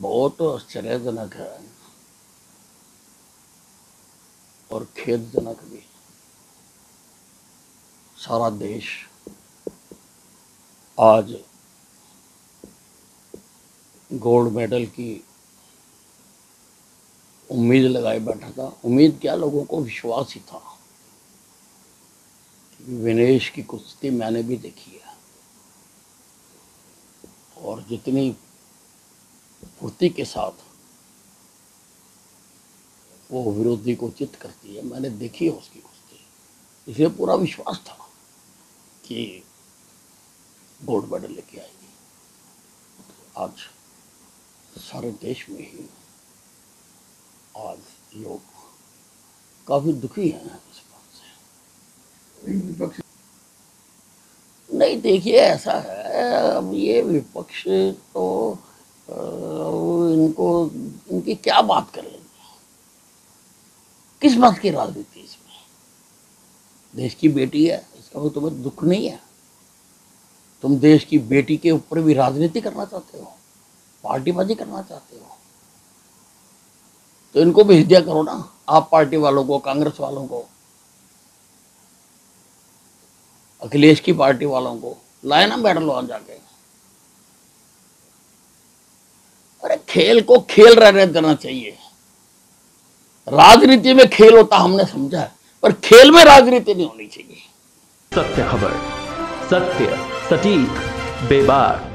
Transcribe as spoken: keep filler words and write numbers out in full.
बहुत आश्चर्यजनक है और खेदजनक भी। सारा देश आज गोल्ड मेडल की उम्मीद लगाए बैठा था। उम्मीद क्या, लोगों को विश्वास ही था। विनेश की कुश्ती मैंने भी देखी है और जितनी फुर्ती के साथ वो विरोधी को चित करती है, मैंने देखी है उसकी कुश्ती, इसलिए पूरा विश्वास था कि गोल्ड मेडल लेके आएगी। आज सारे देश में ही आज लोग काफी दुखी हैं इस बात से। नहीं, देखिए ऐसा है, अब ये विपक्ष तो आ, इनको इनकी क्या बात कर लेंगे, किस बात की राजनीति इसमें? देश की बेटी है, इसका वो तुम्हें दुख नहीं है? तुम देश की बेटी के ऊपर भी राजनीति करना चाहते हो, पार्टीबाजी करना चाहते हो, तो इनको भेज दिया करो ना, आप पार्टी वालों को, कांग्रेस वालों को, अखिलेश की पार्टी वालों को लाए ना मेडल वहां जाके। अरे खेल को खेल रहने देना चाहिए। राजनीति में खेल होता हमने समझा है, पर खेल में राजनीति नहीं होनी चाहिए। सत्य खबर, सत्य, सटीक, बेबाक।